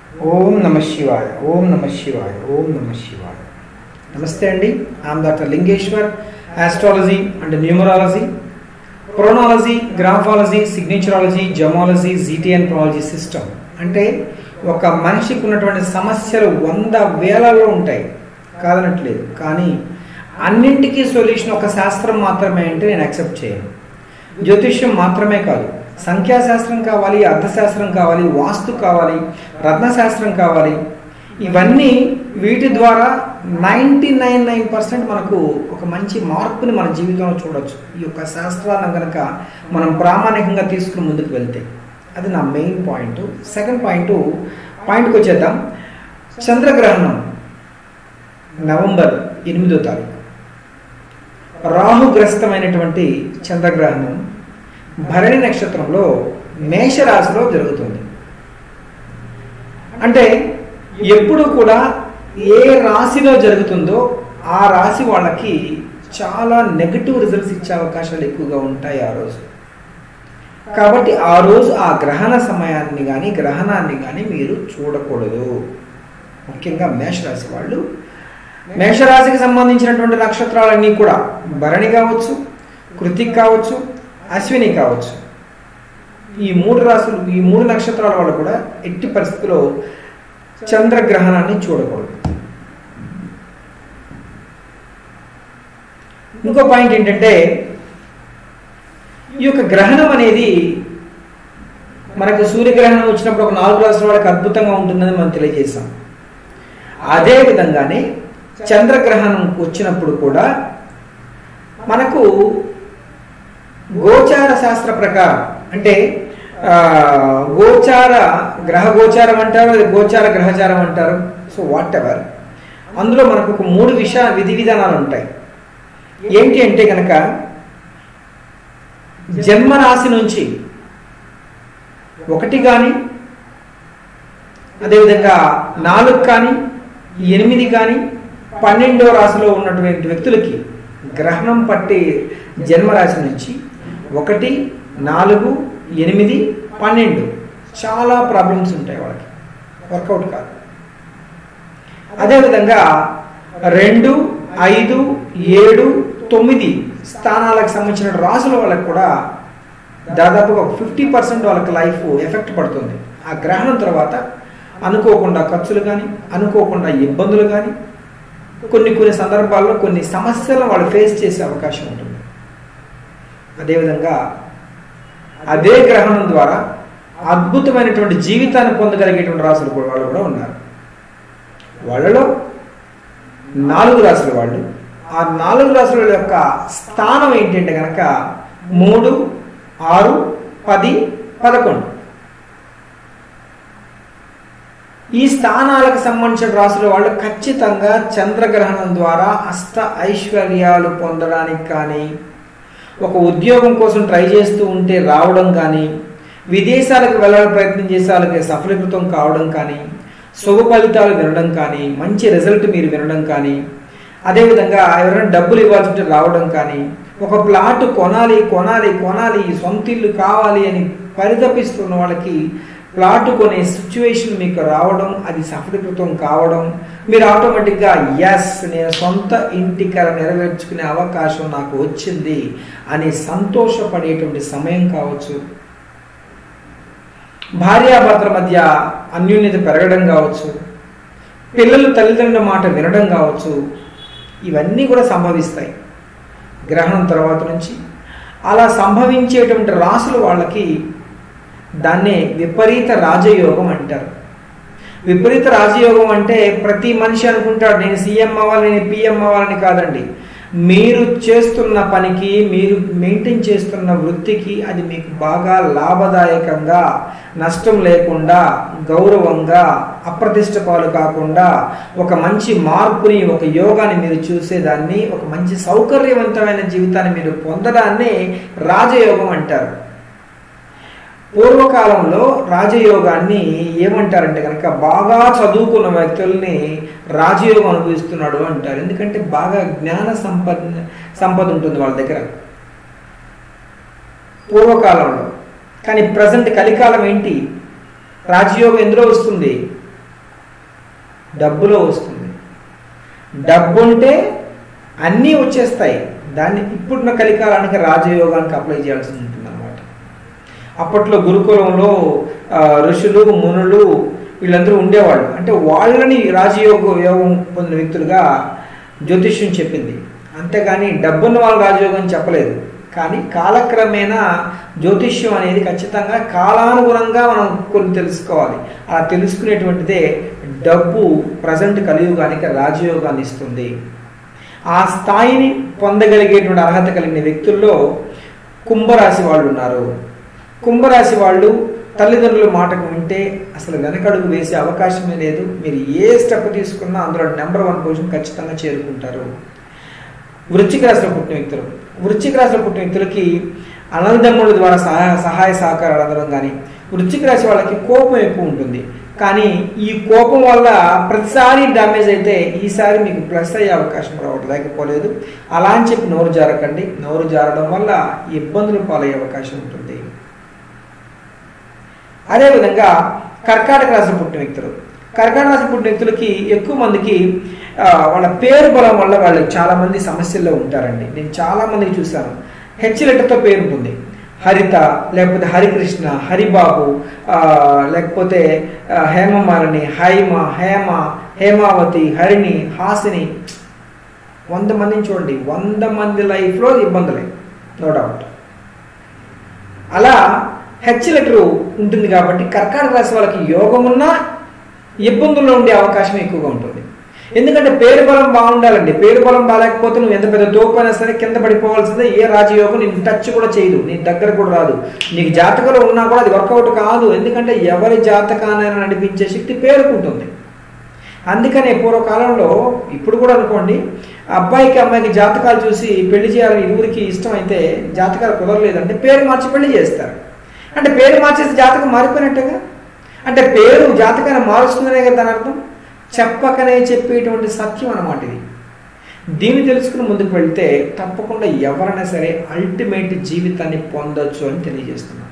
ఓం నమ శివాయ, ఓం నమ శివాయ, ఓం నమ శివాయ. నమస్తే అండి. I'm doctor Lingeshwar, astrology and numerology, phrenology, graphology, signaturology, gemology, GTN ప్రాలజీ సిస్టమ్. అంటే ఒక మనిషికి ఉన్నటువంటి సమస్యలు 100,000లో ఉంటాయి, కాదనట్లేదు. కానీ అన్నింటికీ సొల్యూషన్ ఒక శాస్త్రం మాత్రమే అంటే నేను యాక్సెప్ట్ చేయను. జ్యోతిష్యం మాత్రమే కాదు, సంఖ్యాశాస్త్రం కావాలి, అర్థశాస్త్రం కావాలి, వాస్తు కావాలి, రత్నశాస్త్రం కావాలి. ఇవన్నీ వీటి ద్వారా 99% మనకు ఒక మంచి మార్పుని మన జీవితంలో చూడొచ్చు. ఈ యొక్క శాస్త్రాలను కనుక మనం ప్రామాణికంగా తీసుకుని ముందుకు వెళ్తే అది నా మెయిన్ పాయింట్. సెకండ్ పాయింట్కి వచ్చేద్దాం. చంద్రగ్రహణం నవంబర్ 8వ తారీఖు, రాహుగ్రస్తమైనటువంటి చంద్రగ్రహణం భరణి నక్షత్రంలో మేషరాశిలో జరుగుతుంది. అంటే ఎప్పుడు కూడా ఏ రాశిలో జరుగుతుందో ఆ రాశి వాళ్ళకి చాలా నెగటివ్ రిజల్ట్స్ ఇచ్చే అవకాశాలు ఎక్కువగా ఉంటాయి ఆ రోజు. కాబట్టి ఆ రోజు ఆ గ్రహణ సమయాన్ని కానీ గ్రహణాన్ని కానీ మీరు చూడకూడదు. ముఖ్యంగా మేషరాశి వాళ్ళు, మేషరాశికి సంబంధించినటువంటి నక్షత్రాలన్నీ కూడా భరణి కావచ్చు, కృతిక్ కావచ్చు, అశ్విని కావచ్చు, ఈ 3 రాశులు, ఈ 3 నక్షత్రాల వాళ్ళు కూడా ఎట్టి పరిస్థితుల్లో చంద్రగ్రహణాన్ని చూడకూడదు. ఇంకో పాయింట్ ఏంటంటే, ఈ యొక్క గ్రహణం అనేది మనకు సూర్యగ్రహణం వచ్చినప్పుడు ఒక 4 రాశుల వాళ్ళకి అద్భుతంగా ఉంటుందని మనం తెలియజేసాం. అదే విధంగానే చంద్రగ్రహణం వచ్చినప్పుడు కూడా మనకు గోచార శాస్త్ర ప్రకారం, అంటే గోచార గ్రహ గోచారం అంటారు, గోచార గ్రహచారం అంటారు. సో వాట్ ఎవర్, అందులో మనకు ఒక 3 విధి విధానాలు ఉంటాయి. ఏంటి అంటే కనుక, జన్మరాశి నుంచి 1 కానీ, అదేవిధంగా 4 కానీ, 8 కానీ, 12వ రాశిలో ఉన్నటువంటి వ్యక్తులకి గ్రహణం పట్టి జన్మరాశి నుంచి 1, 4, 8, 12 చాలా ప్రాబ్లమ్స్ ఉంటాయి వాళ్ళకి, వర్కౌట్ కాదు. అదేవిధంగా 2, 5, 7, 9 స్థానాలకు సంబంధించిన రాసుల వాళ్ళకి కూడా దాదాపుగా 50% వాళ్ళకి లైఫ్ ఎఫెక్ట్ పడుతుంది. ఆ గ్రహణం తర్వాత అనుకోకుండా ఖర్చులు కానీ, అనుకోకుండా ఇబ్బందులు కానీ, కొన్ని సందర్భాల్లో కొన్ని సమస్యలను వాళ్ళు ఫేస్ చేసే అవకాశం ఉంటుంది. అదేవిధంగా అదే గ్రహణం ద్వారా అద్భుతమైనటువంటి జీవితాన్ని పొందగలిగేటువంటి రాశులు కూడా వాళ్ళు కూడా ఉన్నారు. వాళ్ళలో 4 రాశుల వాళ్ళు, ఆ 4 రాశుల యొక్క స్థానం ఏంటంటే కనుక 3, 6, 10, 11 ఈ స్థానాలకు సంబంధించిన రాశుల వాళ్ళు ఖచ్చితంగా చంద్రగ్రహణం ద్వారా అష్ట ఐశ్వర్యాలు పొందడానికి కానీ, ఒక ఉద్యోగం కోసం ట్రై చేస్తూ ఉంటే రావడం కానీ, విదేశాలకు వెళ్ళాలని ప్రయత్నం చేసే వాళ్ళకి సఫలీకృతం కావడం కానీ, శుభ ఫలితాలు వినడం కానీ, మంచి రిజల్ట్ మీరు వినడం కానీ, అదేవిధంగా ఎవరైనా డబ్బులు ఇవ్వాల్సి రావడం కానీ, ఒక ప్లాట్ కొనాలి, సొంత ఇల్లు కావాలి అని పరితపిస్తున్న వాళ్ళకి ప్లాట్ కొనే సిచ్యువేషన్ మీకు రావడం, అది సఫలీకృతం కావడం, మీరు ఆటోమేటిక్గా ఎస్ నేను సొంత ఇంటి కల నెరవేర్చుకునే అవకాశం నాకు వచ్చింది అని సంతోషపడేటువంటి సమయం కావచ్చు. భార్యాభర్తల మధ్య అన్యోన్యత పెరగడం కావచ్చు, పిల్లలు తల్లిదండ్రుల మాట వినడం కావచ్చు. ఇవన్నీ కూడా సంభవిస్తాయి గ్రహణం తర్వాత నుంచి. అలా సంభవించేటువంటి రాసుల వాళ్ళకి దాన్నే విపరీత రాజయోగం అంటారు. విపరీత రాజయోగం అంటే ప్రతి మనిషి అనుకుంటాడు నేను సీఎం అవ్వాలి, నేను పిఎం అవ్వాలని. కాదండి, మీరు చేస్తున్న పనికి, మీరు మెయింటైన్ చేస్తున్న వృత్తికి అది మీకు బాగా లాభదాయకంగా, నష్టం లేకుండా, గౌరవంగా, అప్రతిష్ట పాలు కాకుండా ఒక మంచి మార్పుని, ఒక యోగాన్ని మీరు చూసేదాన్ని, ఒక మంచి సౌకర్యవంతమైన జీవితాన్ని మీరు పొందడాన్ని రాజయోగం అంటారు. పూర్వకాలంలో రాజయోగాన్ని ఏమంటారంటే కనుక, బాగా చదువుకున్న వ్యక్తుల్ని రాజయోగం అనుభవిస్తున్నాడు అంటారు. ఎందుకంటే బాగా జ్ఞాన సంపద ఉంటుంది వాళ్ళ దగ్గర పూర్వకాలంలో. కానీ ప్రజెంట్ కలికాలం ఏంటి, రాజయోగం ఎందులో వస్తుంది, డబ్బులో వస్తుంది. డబ్బు ఉంటే అన్నీ వచ్చేస్తాయి. దాన్ని ఇప్పుడున్న కలికాలానికి రాజయోగానికి అప్లై చేయాల్సి ఉంటుంది అన్నమాట. అప్పట్లో గురుకులంలో ఋషులు మునులు వీళ్ళందరూ ఉండేవాళ్ళు. అంటే వాళ్ళని యోగం పొందిన వ్యక్తులుగా జ్యోతిష్యం చెప్పింది. అంతేగాని డబ్బున్న వాళ్ళు రాజయోగం చెప్పలేదు. కానీ కాలక్రమేణా జ్యోతిష్యం అనేది ఖచ్చితంగా కాలానుగుణంగా మనం కొన్ని తెలుసుకోవాలి. అలా తెలుసుకునేటువంటిదే డబ్బు ప్రజెంట్ కలియుగానికి రాజయోగాన్ని ఇస్తుంది. ఆ స్థాయిని పొందగలిగేటువంటి అర్హత కలిగిన వ్యక్తుల్లో కుంభరాశి వాళ్ళు ఉన్నారు. కుంభరాశి వాళ్ళు తల్లిదండ్రుల మాటకు వింటే అసలు వెనకడుగు వేసే అవకాశమే లేదు. మీరు ఏ స్టెప్ తీసుకున్నా అందులో నెంబర్ 1 పొజిషన్ ఖచ్చితంగా చేరుకుంటారు. వృశ్చిక రాశిలో పుట్టిన వ్యక్తులు, వృశ్చిక రాశిలో పుట్టిన వ్యక్తులకి అన్నదమ్ముల ద్వారా సహాయ సహకారాలు అందడం కానీ, వృశ్చిక రాశి వాళ్ళకి కోపం ఎక్కువ ఉంటుంది. కానీ ఈ కోపం వల్ల ప్రతిసారి డ్యామేజ్ అయితే ఈసారి మీకు ప్లస్ అయ్యే అవకాశం లేకపోలేదు. అలా అని చెప్పి నోరు జారకండి. నోరు జారడం వల్ల ఇబ్బందులు పాలయ్యే అవకాశం ఉంటుంది. అదేవిధంగా కర్కాటక రాశి పుట్టిన వ్యక్తులు, కర్కాటక రాశి పుట్టిన వ్యక్తులకి ఎక్కువ మందికి వాళ్ళ పేరు బలం వల్ల వాళ్ళు చాలామంది సమస్యల్లో ఉంటారండి. నేను చాలామందికి చూశాను. హెచ్ లెటర్తో పేరు ఉంటుంది. హరిత, లేకపోతే హరికృష్ణ, హరిబాబు, లేకపోతే హేమమాలిని, హైమ, హేమ, హేమావతి, హరిణి, హాసిని. 100 మందిని చూడండి. 100 మంది లైఫ్లో ఇబ్బందులే, నో డౌట్. అలా హెచ్ లెటరు ఉంటుంది కాబట్టి కర్కాటక రాశి వాళ్ళకి యోగం ఉన్నా ఇబ్బందుల్లో ఉండే అవకాశం ఎక్కువగా ఉంటుంది. ఎందుకంటే పేరు బలం బాగుండాలండి. పేరు బలం బాగాలేకపోతే నువ్వు ఎంత పెద్ద తోపైనా సరే కింద పడిపోవాల్సిందే. ఏ రాజయోగం నేను టచ్ కూడా చేయదు, నీ దగ్గర కూడా రాదు. నీకు జాతకంలో ఉన్నా కూడా అది వర్కౌట్ కాదు. ఎందుకంటే ఎవరి జాతకానైనా నడిపించే శక్తి పేరుకుంటుంది. అందుకనే పూర్వకాలంలో, ఇప్పుడు కూడా అనుకోండి, అబ్బాయికి అమ్మాయికి జాతకాలు చూసి పెళ్లి చేయాలని ఇరువురికి ఇష్టం అయితే జాతకాలు కుదరలేదంటే పేరు మార్చి పెళ్లి చేస్తారు. అంటే పేరు మార్చేసి జాతకం మారిపోయినట్టుగా. అంటే పేరు జాతకాన్ని మారుస్తుందనే కదా దాని అర్థం. చెప్పకనే చెప్పేటువంటి సత్యం అన్నమాట ఇది. దీన్ని తెలుసుకుని ముందుకు వెళ్తే తప్పకుండా ఎవరైనా సరే అల్టిమేట్ జీవితాన్ని పొందొచ్చు అని తెలియజేస్తున్నాను.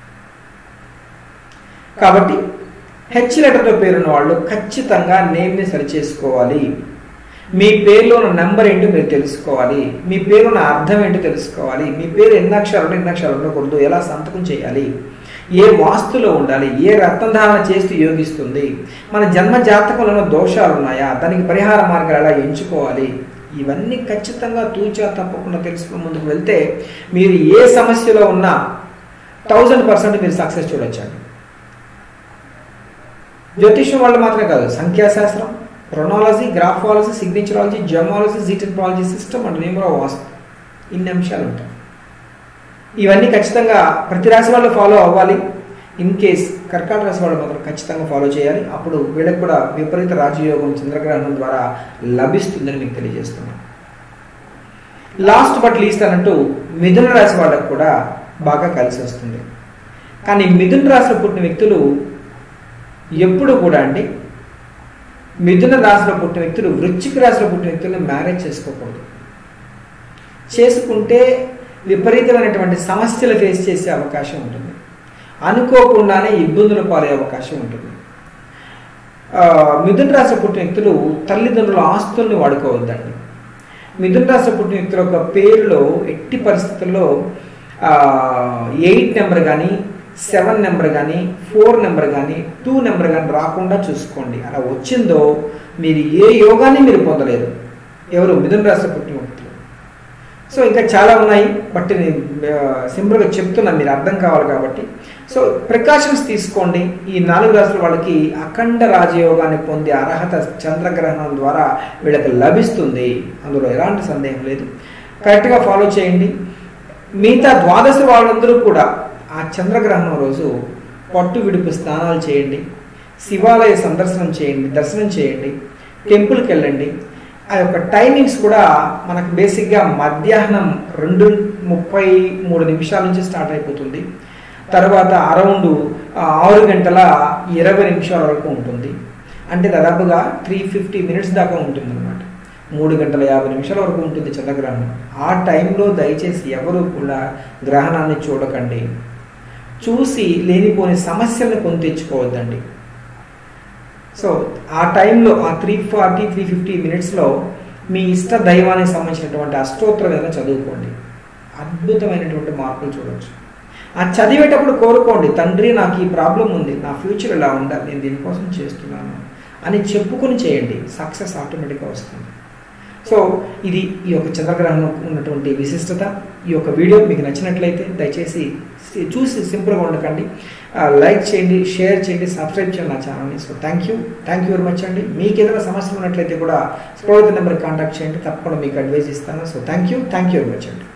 కాబట్టి హెచ్ లెటర్తో పేరున్న వాళ్ళు ఖచ్చితంగా నేమ్ని సరిచేసుకోవాలి. మీ పేరులో ఉన్న నెంబర్ ఏంటో మీరు తెలుసుకోవాలి. మీ పేరున్న అర్థం ఏంటో తెలుసుకోవాలి. మీ పేరు ఎన్ని అక్షరాలు ఉండకూడదు, ఎలా సంతకం చేయాలి, ఏ వాస్తులో ఉండాలి, ఏ రత్నధారణ చేస్తూ యోగిస్తుంది, మన జన్మ జాతకంలో దోషాలు ఉన్నాయా, దానికి పరిహార మార్గాలు ఎలా ఎంచుకోవాలి, ఇవన్నీ ఖచ్చితంగా తూచా తప్పకుండా తెలుసుకుని ముందుకు వెళ్తే మీరు ఏ సమస్యలో ఉన్నా 1000% మీరు సక్సెస్ చూడొచ్చండి. జ్యోతిష్యం వాళ్ళు మాత్రమే కాదు, సంఖ్యాశాస్త్రం, ప్రొనాలజీ, గ్రాఫాలజీ, సిగ్నేచరాలజీ, జమాలజీ, జీటెక్నాలజీ, సిస్టమ్ అండ్ న్యూమరో వాస్తు, ఇన్ని అంశాలు ఉంటాయి. ఇవన్నీ ఖచ్చితంగా ప్రతి రాశి వాళ్ళు ఫాలో అవ్వాలి. ఇన్ కేస్ కర్కాటక రాశి వాళ్ళు మాత్రం ఖచ్చితంగా ఫాలో చేయాలి. అప్పుడు వీళ్ళకి కూడా విపరీత రాజయోగం చంద్రగ్రహణం ద్వారా లభిస్తుందని మీకు తెలియజేస్తున్నాను. లాస్ట్ బట్ లీస్ట్ అన్నట్టు మిథున రాశి వాళ్ళకు కూడా బాగా కలిసి వస్తుంది. కానీ మిథున రాశిలో పుట్టిన వ్యక్తులు ఎప్పుడు కూడా అండి, మిథున రాశిలో పుట్టిన వ్యక్తులు వృశ్చిక రాశిలో పుట్టిన వ్యక్తులను మ్యారేజ్ చేసుకోకూడదు. చేసుకుంటే విపరీతమైనటువంటి సమస్యలు ఫేస్ చేసే అవకాశం ఉంటుంది. అనుకోకుండానే ఇబ్బందులు పాలే అవకాశం ఉంటుంది. మిథున రాశి పుట్టిన వ్యక్తులు తల్లిదండ్రుల ఆస్తుల్ని వాడుకోవద్దండి. మిథున రాశి పుట్టిన వ్యక్తుల యొక్క పేరులో ఎట్టి పరిస్థితుల్లో 8 నెంబర్ కానీ, 7 నెంబర్ కానీ, 4 నెంబర్ కానీ, 2 నెంబర్ కానీ రాకుండా చూసుకోండి. అలా వచ్చిందో మీరు ఏ యోగాన్ని మీరు పొందలేరు. ఎవరు? మిథున రాశి పుట్టిన వ్యక్తులు. సో ఇంకా చాలా ఉన్నాయి, బట్ నేను సింపుల్గా చెప్తున్నా, మీరు అర్థం కావాలి కాబట్టి. సో ప్రికాషన్స్ తీసుకోండి. ఈ 4 రాశుల వాళ్ళకి అఖండ రాజయోగాన్ని పొందే అర్హత చంద్రగ్రహణం ద్వారా వీళ్ళకి లభిస్తుంది. అందులో ఎలాంటి సందేహం లేదు. కరెక్ట్గా ఫాలో చేయండి. మిగతా 12 వాళ్ళందరూ కూడా ఆ చంద్రగ్రహణం రోజు పట్టు విడుపు స్నానాలు చేయండి, శివాలయ సందర్శనం చేయండి, దర్శనం చేయండి, టెంపుల్కి వెళ్ళండి. ఆ యొక్క టైమింగ్స్ కూడా మనకు బేసిక్గా మధ్యాహ్నం 2:33 నుంచి స్టార్ట్ అయిపోతుంది. తర్వాత అరౌండ్ 6:20 వరకు ఉంటుంది. అంటే దాదాపుగా 350 మినిట్స్ దాకా ఉంటుంది అనమాట. 3:50 వరకు ఉంటుంది చంద్రగ్రహణం. ఆ టైంలో దయచేసి ఎవరు కూడా గ్రహణాన్ని చూడకండి. చూసి లేనిపోని సమస్యలను కొని తెచ్చుకోవద్దండి. సో ఆ టైంలో ఆ 350 మినిట్స్లో మీ ఇష్ట దైవానికి సంబంధించినటువంటి అష్టోత్తరం ఏదైనా చదువుకోండి, అద్భుతమైనటువంటి మార్పులు చూడవచ్చు. ఆ చదివేటప్పుడు కోరుకోండి, తండ్రి నాకు ఈ ప్రాబ్లం ఉంది, నా ఫ్యూచర్ ఇలా ఉండాలి, నేను దీనికోసం చేస్తున్నాను అని చెప్పుకొని చేయండి, సక్సెస్ ఆటోమేటిక్గా వస్తుంది. సో ఇది ఈ యొక్క చంద్రగ్రహణం ఉన్నటువంటి విశిష్టత. ఈ యొక్క వీడియో మీకు నచ్చినట్లయితే దయచేసి చూసి సింపుల్గా ఉండకండి, లైక్ చేయండి, షేర్ చేయండి, సబ్స్క్రైబ్ చేయండి నా ఛానల్ని. So thank you very much అండి. మీకు ఏదైనా సమస్యలు ఉన్నట్లయితే కూడా స్క్రోల్ నెంబర్కి కాంటాక్ట్ చేయండి, తప్పకుండా మీకు అడ్వైస్ ఇస్తాను. So thank you very much అండి.